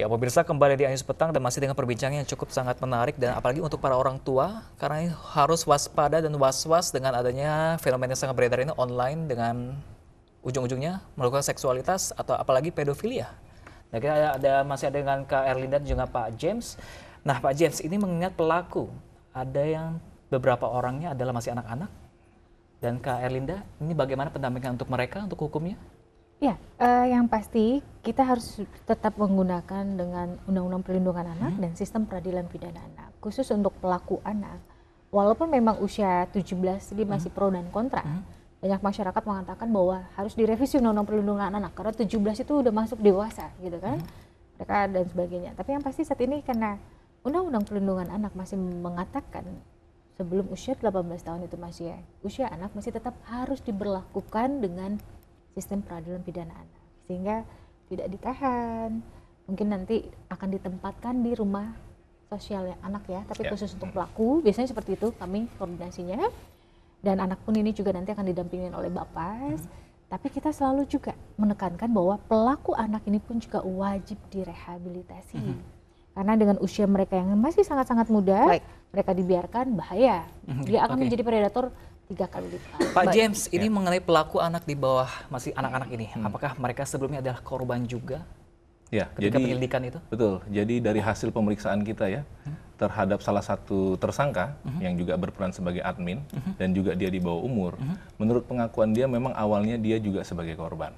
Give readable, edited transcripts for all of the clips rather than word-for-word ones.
Ya, pemirsa kembali di Ais Petang dan masih dengan perbincangan yang cukup sangat menarik dan apalagi untuk para orang tua karena ini harus waspada dan was-was dengan adanya fenomena yang sangat beredar ini online dengan ujung-ujungnya melakukan seksualitas atau apalagi pedofilia. Nah, kita masih ada dengan Kak Erlinda dan juga Pak James. Nah, Pak James ini mengingat pelaku ada yang beberapa orangnya adalah masih anak-anak dan Kak Erlinda ini bagaimana pendampingan untuk mereka untuk hukumnya? Ya, yang pasti kita harus tetap menggunakan dengan Undang-Undang Perlindungan Anak dan Sistem Peradilan Pidana Anak. Khusus untuk pelaku anak, walaupun memang usia 17 dia masih pro dan kontra. Banyak masyarakat mengatakan bahwa harus direvisi Undang-Undang Perlindungan Anak karena 17 itu udah masuk dewasa gitu kan. Mereka dan sebagainya. Tapi yang pasti saat ini karena Undang-Undang Perlindungan Anak masih mengatakan sebelum usia 18 tahun itu masih usia anak masih tetap harus diberlakukan dengan sistem peradilan pidana anak, sehingga tidak ditahan, mungkin nanti akan ditempatkan di rumah sosial ya, anak ya, tapi khusus untuk pelaku, biasanya seperti itu kami koordinasinya, dan anak pun ini juga nanti akan didampingin oleh Bapas, tapi kita selalu juga menekankan bahwa pelaku anak ini pun juga wajib direhabilitasi, karena dengan usia mereka yang masih sangat-sangat muda, mereka dibiarkan bahaya, dia akan menjadi predator 3 kali lipat. Pak James, ini mengenai pelaku anak di bawah masih anak-anak ini, apakah mereka sebelumnya adalah korban juga? Ya, ketika jadi penyelidikan itu? Betul. Jadi dari hasil pemeriksaan kita ya terhadap salah satu tersangka yang juga berperan sebagai admin dan juga dia di bawah umur, menurut pengakuan dia memang awalnya dia juga sebagai korban.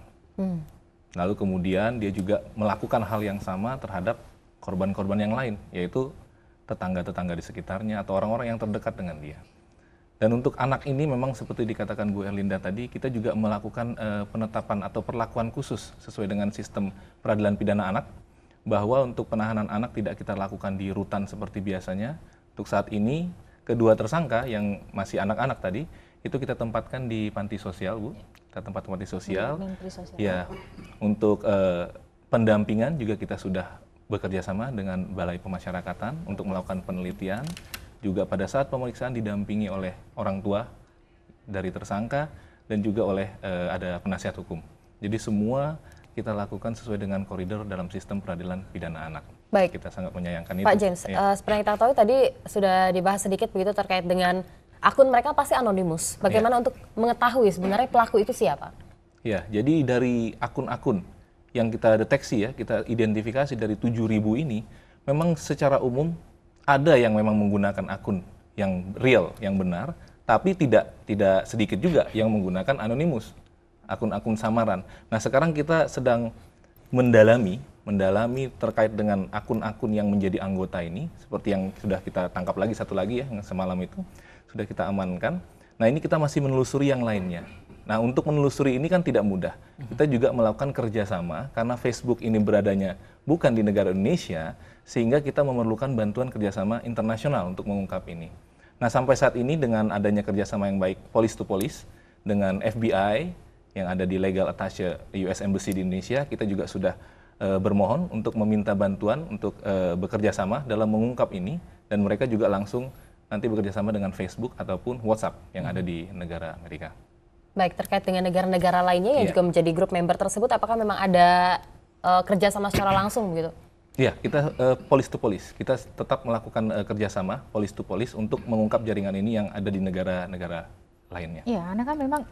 Lalu kemudian dia juga melakukan hal yang sama terhadap korban-korban yang lain, yaitu tetangga-tetangga di sekitarnya atau orang-orang yang terdekat dengan dia. Dan untuk anak ini memang seperti dikatakan Bu Erlinda tadi, kita juga melakukan penetapan atau perlakuan khusus sesuai dengan sistem peradilan pidana anak, bahwa untuk penahanan anak tidak kita lakukan di rutan seperti biasanya. Untuk saat ini, kedua tersangka yang masih anak-anak tadi, itu kita tempatkan di panti sosial, Bu. Kita tempat panti sosial. Ya, untuk pendampingan juga kita sudah bekerja sama dengan Balai Pemasyarakatan untuk melakukan penelitian. Juga pada saat pemeriksaan didampingi oleh orang tua dari tersangka dan juga oleh ada penasihat hukum. Jadi semua kita lakukan sesuai dengan koridor dalam sistem peradilan pidana anak. Baik. Kita sangat menyayangkan itu. Pak James, seperti yang kita tahu tadi sudah dibahas sedikit begitu terkait dengan akun mereka pasti anonimus. Bagaimana untuk mengetahui sebenarnya pelaku itu siapa? Ya, jadi dari akun-akun yang kita deteksi ya, kita identifikasi dari 7.000 ini, memang secara umum ada yang memang menggunakan akun yang real, yang benar, tapi tidak sedikit juga yang menggunakan anonimus, akun-akun samaran. Nah, sekarang kita sedang mendalami terkait dengan akun-akun yang menjadi anggota ini, seperti yang sudah kita tangkap lagi satu lagi ya, yang semalam itu sudah kita amankan. Nah, ini kita masih menelusuri yang lainnya. Nah, untuk menelusuri ini kan tidak mudah. Kita juga melakukan kerjasama karena Facebook ini beradanya bukan di negara Indonesia, sehingga kita memerlukan bantuan kerjasama internasional untuk mengungkap ini. Nah, sampai saat ini dengan adanya kerjasama yang baik police to police dengan FBI yang ada di Legal Attaché US Embassy di Indonesia, kita juga sudah bermohon untuk meminta bantuan untuk bekerja sama dalam mengungkap ini, dan mereka juga langsung nanti bekerja sama dengan Facebook ataupun WhatsApp yang ada di negara Amerika. Baik, terkait dengan negara-negara lainnya yang juga menjadi grup member tersebut, apakah memang ada kerjasama secara langsung begitu? Iya, kita police to police, kita tetap melakukan kerjasama police to police untuk mengungkap jaringan ini yang ada di negara-negara lainnya. Iya, karena kan memang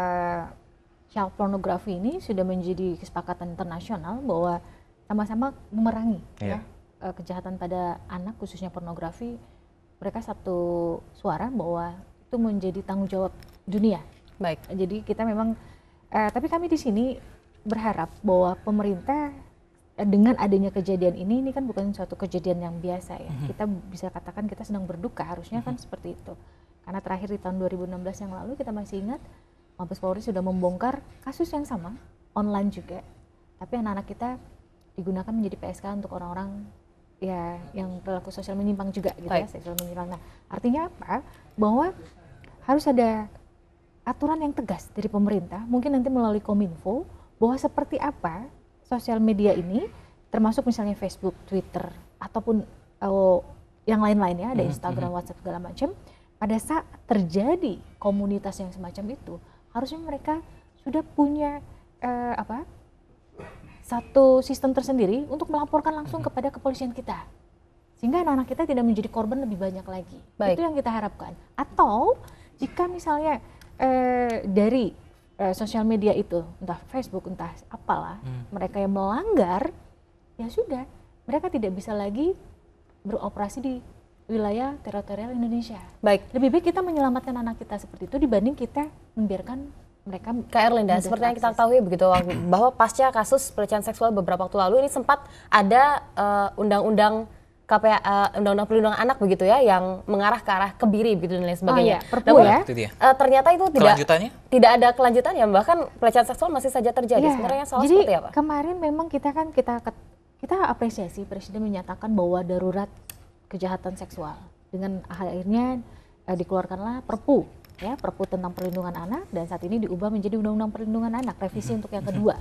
child pornography ini sudah menjadi kesepakatan internasional bahwa sama-sama memerangi kejahatan pada anak, khususnya pornografi. Mereka satu suara bahwa itu menjadi tanggung jawab dunia. Baik. Jadi kita memang, tapi kami di sini berharap bahwa pemerintah dengan adanya kejadian ini kan bukan suatu kejadian yang biasa ya. Kita bisa katakan kita sedang berduka, harusnya kan seperti itu. Karena terakhir di tahun 2016 yang lalu kita masih ingat, Mabes Polri sudah membongkar kasus yang sama, online juga. Tapi anak-anak kita digunakan menjadi PSK untuk orang-orang ya yang perilaku sosial menyimpang juga gitu ya, seksual menyimpang. Nah, artinya apa? Bahwa harus ada aturan yang tegas dari pemerintah, mungkin nanti melalui Kominfo, bahwa seperti apa sosial media ini, termasuk misalnya Facebook, Twitter, ataupun yang lain-lainnya, ada Instagram, WhatsApp, segala macam, pada saat terjadi komunitas yang semacam itu, harusnya mereka sudah punya satu sistem tersendiri untuk melaporkan langsung kepada kepolisian kita. Sehingga anak-anak kita tidak menjadi korban lebih banyak lagi. Baik. Itu yang kita harapkan. Atau jika misalnya dari sosial media itu, entah Facebook, entah apalah, mereka yang melanggar, ya sudah, mereka tidak bisa lagi beroperasi di wilayah teritorial Indonesia. Baik. Lebih baik kita menyelamatkan anak kita seperti itu dibanding kita membiarkan mereka. Kak Erlinda, mudah seperti yang kita terakses. ketahui begitu bahwa pasca kasus pelecehan seksual beberapa waktu lalu ini sempat ada undang-undang Undang-Undang Perlindungan Anak begitu ya, yang mengarah ke arah kebiri begitu dan lain sebagainya. iya, Perpu Namun, ya. Itu dia. ternyata itu Kelanjutannya? tidak ada kelanjutannya, bahkan pelecehan seksual masih saja terjadi. Iya, Sebenarnya yang salah jadi seperti apa? kemarin memang kita apresiasi Presiden menyatakan bahwa darurat kejahatan seksual dengan akhirnya dikeluarkanlah Perpu ya, Perpu tentang perlindungan anak, dan saat ini diubah menjadi Undang-Undang Perlindungan Anak revisi untuk yang kedua.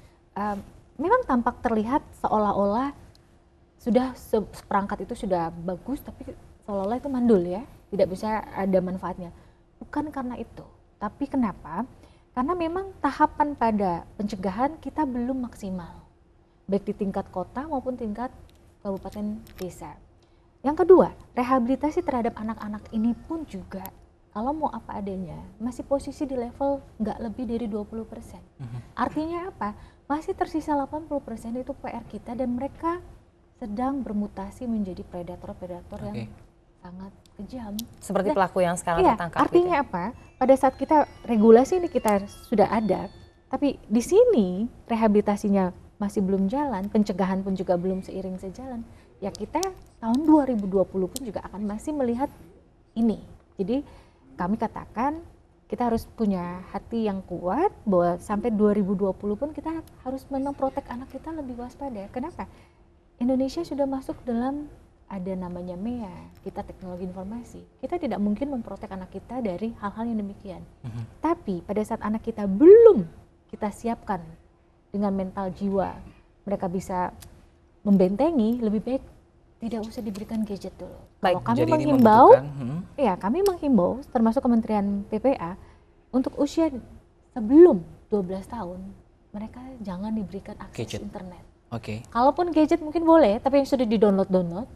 Memang tampak terlihat seolah-olah sudah seperangkat itu sudah bagus, tapi seolah-olah itu mandul ya, tidak bisa ada manfaatnya. Bukan karena itu, tapi kenapa? Karena memang tahapan pada pencegahan kita belum maksimal, baik di tingkat kota maupun tingkat kabupaten desa. Yang kedua, rehabilitasi terhadap anak-anak ini pun juga, kalau mau apa adanya, masih posisi di level nggak lebih dari 20%. Artinya apa? Masih tersisa 80% itu PR kita, dan mereka sedang bermutasi menjadi predator-predator yang sangat kejam. Seperti pelaku yang sekarang Iya, tertangkap. artinya apa? Pada saat kita regulasi ini kita sudah ada, tapi di sini rehabilitasinya masih belum jalan, pencegahan pun juga belum seiring sejalan. Ya kita tahun 2020 pun juga akan masih melihat ini. Jadi kami katakan kita harus punya hati yang kuat bahwa sampai 2020 pun kita harus memang protek anak kita lebih waspada. Kenapa? Indonesia sudah masuk dalam ada namanya MEA, kita teknologi informasi. Kita tidak mungkin memprotek anak kita dari hal-hal yang demikian. Tapi pada saat anak kita belum kita siapkan dengan mental jiwa, mereka bisa membentengi, lebih baik tidak usah diberikan gadget dulu. Baik, Kalau kami jadi ini menghimbau, membutuhkan, ya kami menghimbau termasuk Kementerian PPA untuk usia sebelum 12 tahun, mereka jangan diberikan akses Gadget. internet. Oke. Kalaupun gadget mungkin boleh, tapi yang sudah di-download.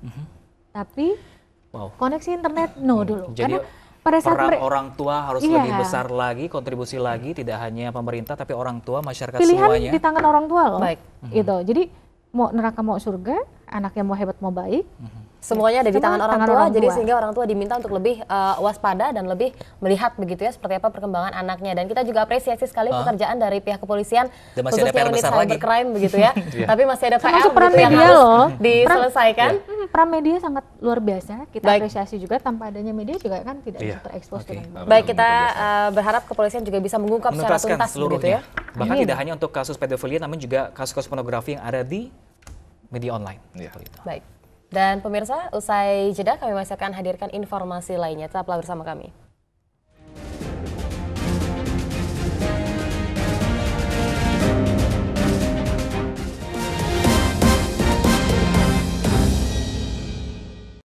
Tapi Wow. koneksi internet no dulu. Jadi Karena pada saat peran orang tua harus Iya. lebih besar lagi, kontribusi lagi, tidak hanya pemerintah tapi orang tua, masyarakat pilihan semuanya. di tangan orang tua loh. Baik. Gitu. Jadi mau neraka mau surga, anaknya mau hebat mau baik, Semuanya ada di Semua tangan orang tangan tua, orang jadi tua. sehingga orang tua diminta untuk lebih waspada dan lebih melihat begitu ya seperti apa perkembangan anaknya. Dan kita juga apresiasi sekali pekerjaan dari pihak kepolisian, Dan masih ada khususnya PR unit besar lagi. cybercrime begitu ya. Tapi masih ada PR termasuk peran begitu yang media harus loh. diselesaikan. Peran media sangat luar biasa. Kita Baik. apresiasi juga, tanpa adanya media juga kan tidak Iya. bisa terekspos Oke. dengan baik. Baik, kita berharap kepolisian juga bisa mengungkap secara Menuntaskan tuntas begitu seluruhnya. ya. Bahkan Amin. tidak hanya untuk kasus pedofilia, namun juga kasus-kasus pornografi yang ada di media online. Iya. Seperti itu. Baik. Dan pemirsa, usai jeda kami masih akan hadirkan informasi lainnya. Tetaplah bersama kami.